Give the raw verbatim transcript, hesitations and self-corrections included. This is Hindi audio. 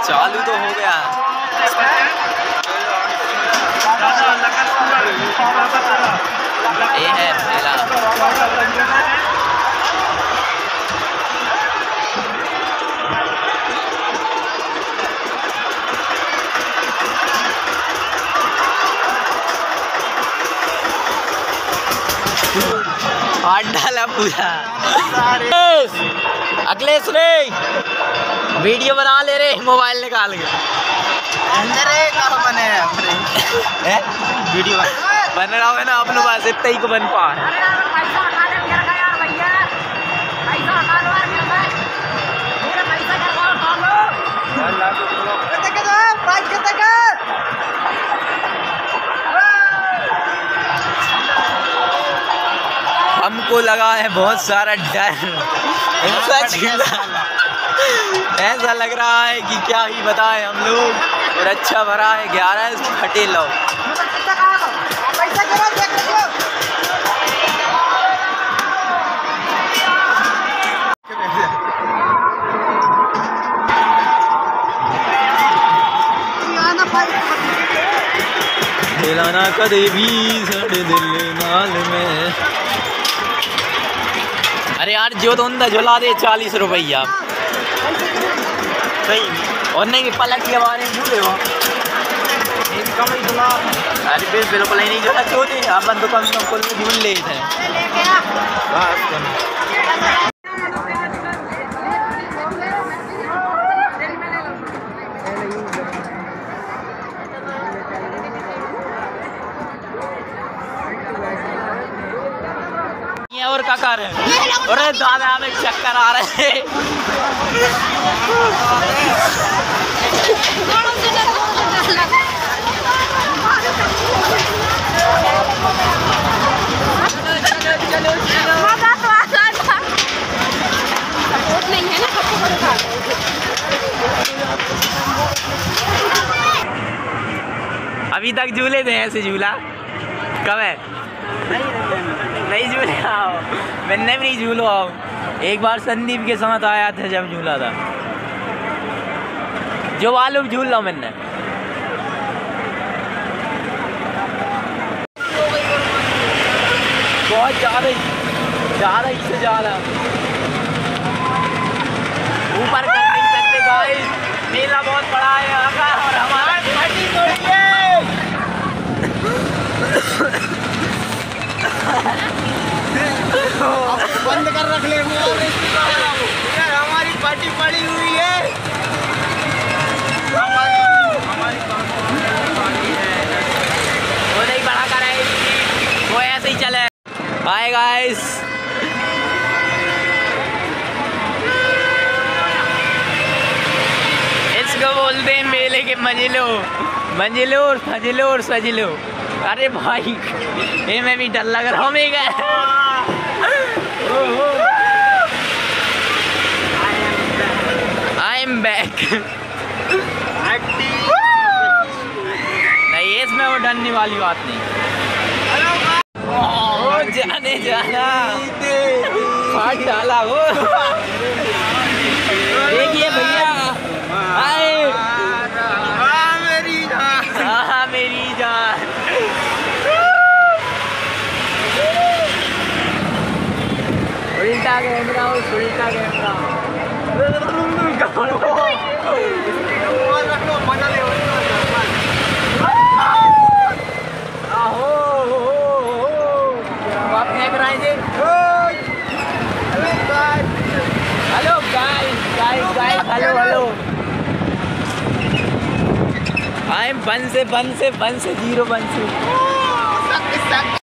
चालू तो हो गया। ये है मेला। हाथ डाला पूरा। अखिलेश रे वीडियो बना ले रे, मोबाइल निकाल के। अंदर कहाँ बने हैं वीडियो बन रहा है ना अपने पास, इतना ही को बन पा है। हमको लगा है बहुत सारा डर, ऐसा ऐसा लग रहा है कि क्या ही बताएं हम लोग। और अच्छा भरा है, ग्यारह फटे लो। दिलाना कदे भी सड़ दिल नाल में। अरे यार जो तो अंदर झुला दे चालीस रुपया सही, और नहीं पलट के बारे में झूले हो। अरे फिर बिल्कुल ही नहीं झूला छोटे, अपन दुकान में कुल झूल ले थे। और क्या कर रहे हैं? अरे दादा हमें चक्कर आ रहे हैं। अभी तक झूले थे ऐसे झूला कब है? नहीं झूले आओ, मैंने भी नहीं झूलो आओ। एक बार संदीप के साथ आया था जब झूला था, जो वालू झूल लो मैंने। बहुत ज़्यादा ज़्यादा इससे ज़्यादा ऊपर कर नहीं सकते गाइस, मेला बहुत बड़ा है यहाँ का। और हमारा पार्टी तोड़िए। बंद कर रख ले यार, हमारी पार्टी पड़ी हुई है। हमारी हमारी पार्टी है, वो नहीं बड़ा कर रहे, वो ऐसे ही चले। हाय गाइस, इसको बोलते हैं मेले के मंजिलो मंजिलो और फजिलो और सजिलो। अरे भाई ये मैं भी डर लग रहा हूँ मेगा। I am back. नहीं इसमें वो डरने वाली बात नहीं। ओ जाने जाना फाट डाला वो। देखिए भैया आए। हाँ मेरी जान, हाँ मेरी जान। उल्टा कैमरा, उल्टा camera. Hello guys guys guys hello hello. I am one से वन से वन से जीरो वन से।